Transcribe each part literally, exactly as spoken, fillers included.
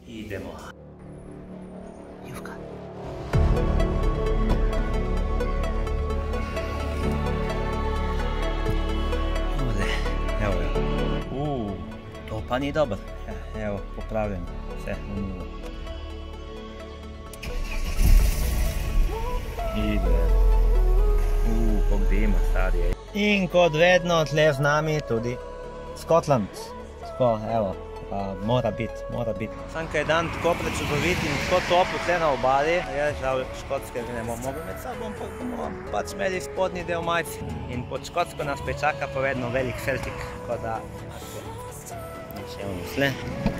Idemo. Juvka. Ovdje, evo je. Uuu, to pa nije dobar. Evo, popravljam sve u nulu. Ide. Uuu, kog dima sad je. In kot vedno tle z nami tudi Scotland. Tako, evo. Pa mora biti, mora biti. Sam kaj je dan tako prečudovit in tako toplo tle na obali, je žal Škotske ne bomo mogli med sabom, pa bomo pač imeli spodnji del majci. In pod Škotsko nas pa čaka pa vedno velik Celtic, tako da... Še ono sle.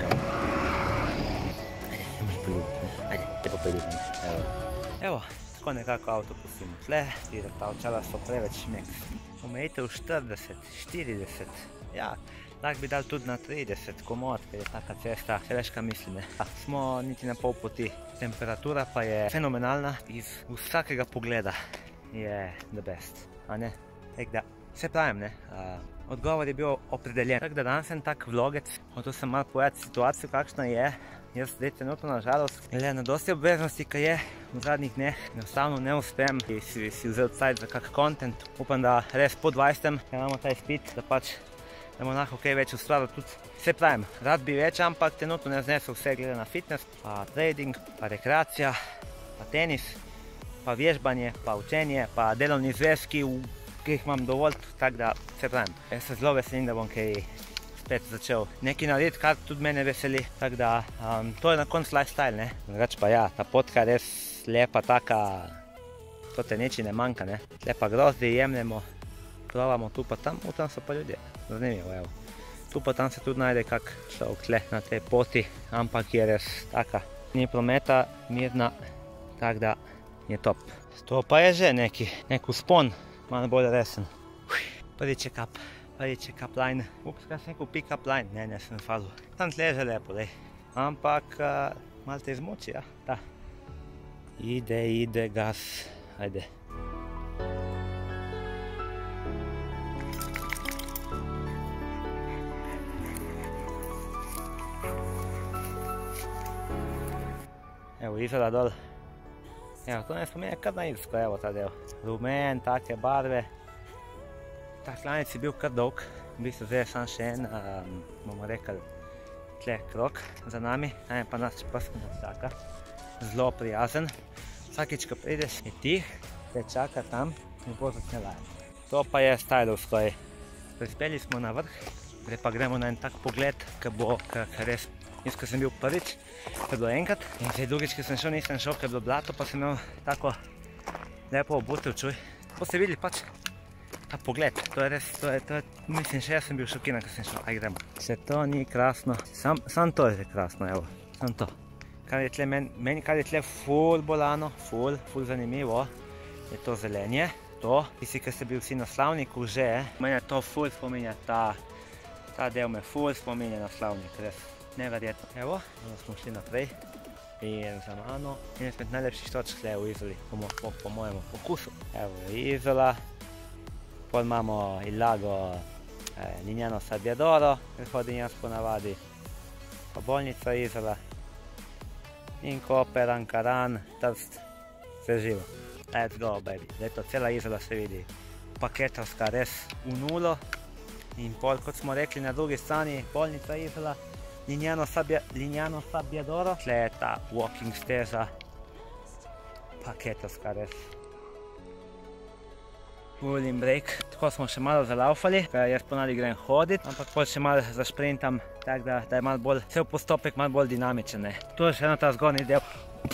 Ajde, imaš poljubiti, ajde, te pa poljubiti, evo. Evo, tako nekako avto pustimo tle, ti da ta očala so preveč šmek. Omejitev štirideset, štirideset, ja. Lahko bi dal tudi na trideset komod, ker je taka cesta, se veš kaj mislim, ne. Smo niti na pol poti, temperatura pa je fenomenalna, iz vsakega pogleda je the best, a ne? Tek da, se pravim, ne, odgovor je bil opredeljen. Tako da danes sem tak vlogec, hotel sem malo povedati situacijo, kakšna je. Jaz zdaj trenutno na žalost, glede na dosti obveznosti, ki je v zadnjih dneh, enostavno ne uspem si, si vzel cajt za kak content. Upam, da res po dvajsetem, ker imamo ta izpit, da pač da bomo lahko kaj več ustvarili tudi. Se pravim, rad bi več, ampak trenutno ne znesel vse glede na fitness, pa trading, pa rekreacija, pa tenis, pa vježbanje, pa učenje, pa delovni zvezki, ki jih imam dovolj, tako da se pravim. Jaz se zelo veselim, da bom kaj spet začel nekaj narediti, kar tudi mene veseli, tako da um, to je na konc lifestyle, ne. Drugače pa ja, ta potka je res lepa, taka, to te neči ne manjka, ne. Lepa grozdi jemljemo, provamo tu pa tam, v tam so pa ljudje. Zanimivo, evo. Tu pa tam se tudi najde kak človek tle na tej poti, ampak je res taka. Ni prometa, mirna, tako da je top. To pa je že neki, nek vzpon, malo bolj resen. Prvi check-up, prvi check-up line. Ups, kaj sem rekel, pick-up line, ne, ne sem falil. Tam tle je že lepo, lej. Ampak malo te izmoči, ja, da. Ide, ide, gas, ajde. Evo, Izola dol. Evo, to ne spominja kar na Irsko, evo ta del. Rumen, take barve. Ta klanec je bil kar dolg. V bistvu zdaj je sam še en, bomo rekli, tle krog za nami. Najme pa nas čeprska nas čaka. Zelo prijazen. Vsakič, ko prideš, je tih, te čaka tam in bo začne lajati. To pa je stylovsko. Prispeli smo na vrh, zdaj pa gremo na en tak pogled, ki bo res. Jaz, ko sem bil prvič, to je bilo enkrat, in zdaj drugič, ko sem šel, nisem šel, ker je bilo blato, pa sem imel tako lepo obutev, čuj. To ste videli pač ta pogled, to je res, to je, to je, mislim, še jaz sem bil šokiran, ko sem šel, aj gremo. Če to ni krasno, sam, sam to je krasno, evo, sam to. Kar je tle, meni, meni kar je tle ful bolano, ful, ful zanimivo, je to zelenje, to, tisti, ki ste bili vsi na Slavniku že, meni to ful spominja, ta, ta del me ful spominja na Slavnik, res. Neverjetno. Evo, smo šli naprej in za mano in izmed najlepših točk tle v Izoli, po, po, po mojemu okusu. Evo je Izola, pol imamo il lago eh, Lignano Sabbiadoro, ker hodim jaz ponavadi, pa bolnica Izola in Koper, Ankaran, Trst, vse živo. Let's go, baby. Leto, cela Izola se vidi. Paketovska res v nulo in pol, kot smo rekli, na drugi strani bolnica Izola, Lignano Sabbiadoro, tle je ta walking steza, paketovska res. Cooling break, tako smo še malo zalaufali, ker jaz ponavadi grem hoditi, ampak pol še malo zašprintam, tako da, da je malo bolj, cel postopek malo bolj dinamičen, ne. Tu je še eno ta zgornji del.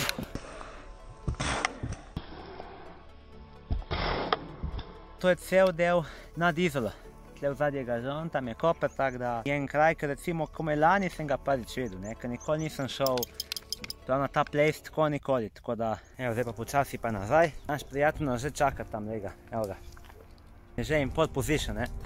To je cel del nad Izolo. Tle v zadnji ga žon, tam je Koper, tako da je en kraj, ker recimo komaj lani sem ga prvič videl, ne, ker nikoli nisem šel na ta place, tako nikoli, tako da, evo, zdaj pa počasi pa nazaj. Naš prijatelj nas že čaka tam, lega, evo ga. Je že in pole position, ne.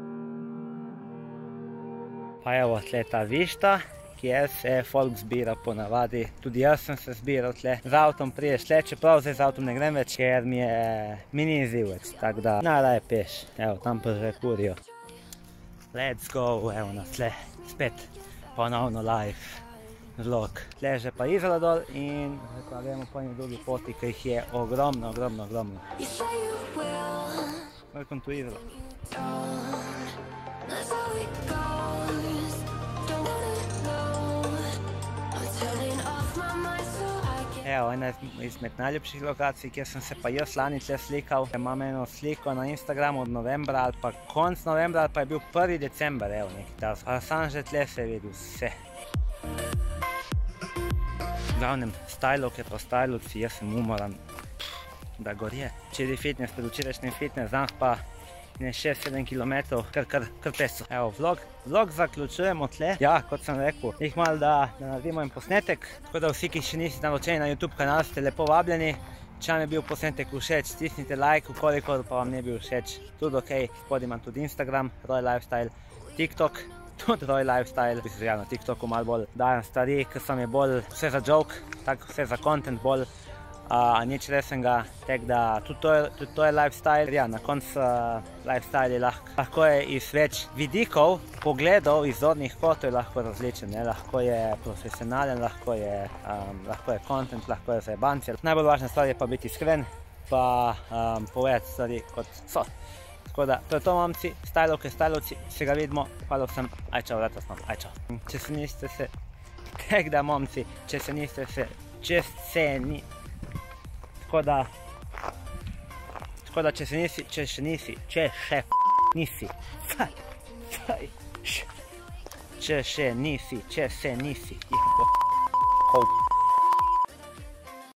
Pa evo, tle ta višta, kjer se folk zbira ponavadi. Tudi jaz sem se zbiral tle. Z avtom priješ tle, čeprav zdaj z avtom ne grem več, ker mi je, mi ni izivec, tako da najraje peš. Evo, tam pa že kurijo. Let's go, evo nas tle, spet ponovno live. vlog. Tleže pa Izola dol in zdaj pa gremo po eni drugi poti, ki jih je ogromno, ogromno, ogromno. Welcome to Izola. Evo, ena izmed najljubših lokacij, kjer sem se pa jaz lani tle slikal. Imam eno sliko na Instagramu od novembra ali pa konc novembra ali pa je bil prvi december, evo, nekaj tas. A sam že tle se vidi vse. V glavnem, stajlovke pa stajlovci, jaz sem umoran, da gorje. Včeraj fitness, pred včerajšnjim fitness, danes pa ne šest sedem kilometrov, kar, kar, kar peso. Evo, vlog, vlog zaključujemo tle. Ja, kot sem rekel, jih malo da, da naredimo en posnetek. Tako da vsi, ki še niste naročeni na YouTube kanal, ste lepo vabljeni. Če vam je bil posnetek všeč, stisnite like, ukolikor pa vam ne bil všeč. Tudi ok, spodaj imam tudi Instagram, Roy Lifestyle, TikTok, tudi Roy Lifestyle. Mislim, ja, na TikToku malo bolj dajem stvari, ker sem je bolj vse za joke, tako vse za content bolj. Uh, nič resnega, tek da tudi to, je, tudi to je lifestyle. Ja, na koncu uh, lifestyle je lahko, lahko je iz več vidikov, pogledov, iz zornih kotov je lahko različen. Ne? Lahko je profesionalen, lahko je, um, lahko je content, lahko je zajebanci. Najbolj važna stvar je pa biti iskren, pa um, povedati stvari kot so. Tako da, to je to, momci, stylovke, stylovci, se ga vidimo, hvala vsem, aj čau, vrata smo, aj čau. Če se niste se, tek da, momci, če se niste se, če se ni, tako da, tako da, če se nisi, če še nisi, če še nisi, saj, saj, če še nisi, če se nisi, jih bo, hov.